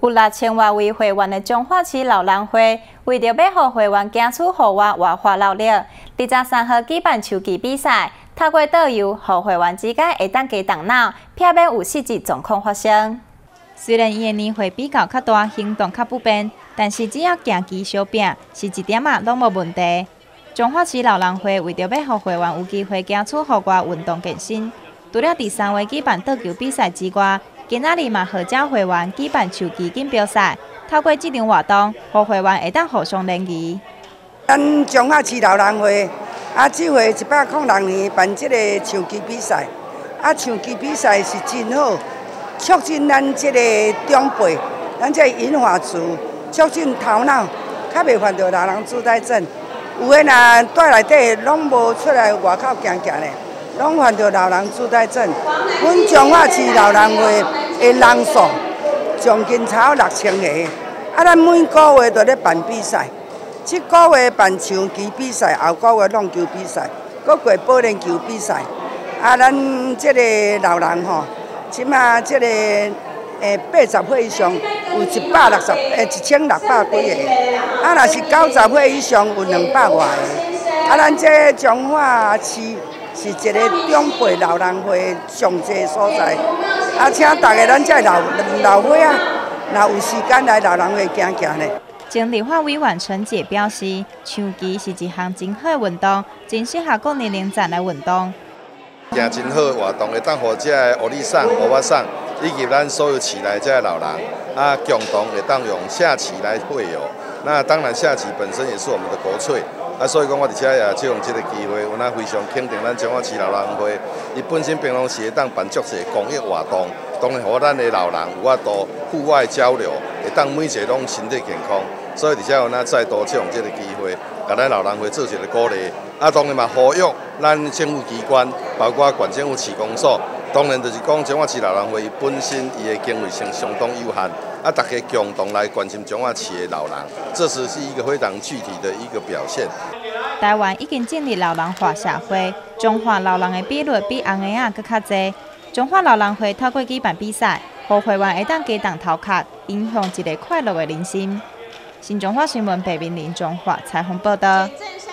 有6000多位会员的彰化市老人会，为着要让会员走出户外活化劳力，23号举办球技比赛，透过导游，让会员之间会当加动脑，避免有实质状况发生。虽然伊的年岁比较大，行动较不便，但是只要行机小饼，是一点仔拢无问题。彰化市老人会为着要让会员有机会走出户外运动健身，除了第3位举办倒球比赛之外，今仔日嘛号召会员举办球技锦标赛，透过这场活动，让会员会当互相联谊。 咱彰化市老人会这回106年办这个球技比赛，球技比赛是真好，促进咱这个长辈，咱这银发族，促进头脑，较袂犯到老人痴呆症。有诶若住内底拢无出来外口行行咧，拢犯到老人痴呆症。阮彰化市老人会的人数将近超6000个，咱每个月都咧办比赛。这个月办球技比赛，后个月弄球比赛，搁过保龄球比赛。咱这个老人吼，即马这个80岁以上有1600几个，若是90岁以上有200多个。咱这彰化市是一个长辈老人会上济所在，请大家咱这老伙仔，若有时间来老人会行行咧。 经立法委员陈姐表示，球技是一项真好的运动，真适合各年龄层的运动。 行真好的活动，会当互这个学里送、学外送，以及咱所有市内这个老人，共同会当用下棋来会友。那当然，下棋本身也是我们的国粹，所以讲我伫遮也借用这个机会，我非常肯定咱彰化市老人会，伊本身平常时会当办足些公益活动，当然互咱的老人有法度户外交流，会当每一个拢身体健康。所以，而且有再度借用这个机会，甲咱老人会做一个鼓励。当然嘛，呼吁咱政府机关，包括县政府市公所，当然就是讲彰化市老人会本身伊的经费相当有限，大家共同来关心彰化市的老人，这是一个非常具体的一个表现。 台湾已经建立老人化社会，彰化老人的比率比红个仔更较侪。彰化老人会透过举办比赛，让会员会当加动头壳，影响一个快乐的人心。新彰化新闻白明玲彰化采访报道。